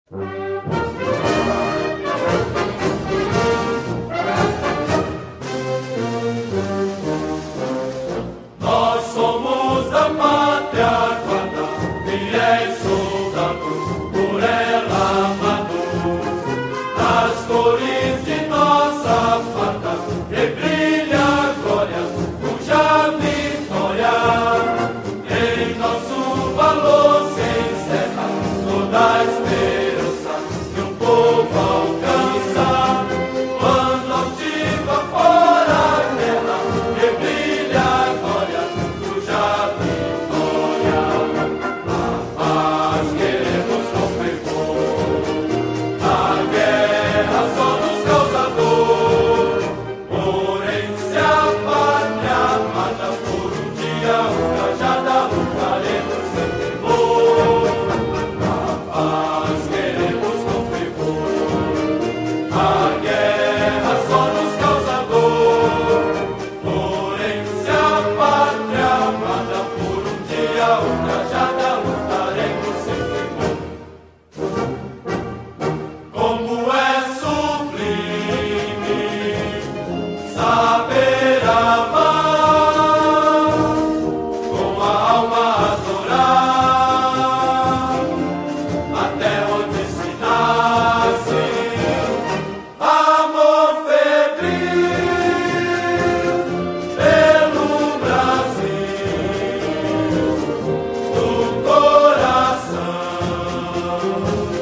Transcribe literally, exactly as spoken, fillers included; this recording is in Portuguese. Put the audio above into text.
Nós somos a pátria guarda, fiéis soldados, por ela amados, nas cores de nossa farda, que brilha a glória, cuja vitória, em nosso valor se encerra toda a esperança que o povo alcança, quando altiva fora a guerra, que brilha a glória, cuja vitória, a paz queremos com fervor, a guerra só nos causa dor, porém se a pátria amada por um dia ultrajada, lutaremos sem temor. A paz queremos com fervor, a guerra só nos causa dor, porém se a pátria amada por um dia ultrajada, lutaremos sem temor. Como é sublime saber amar, com a alma adorar, até onde se nasce amor febril pelo Brasil do coração.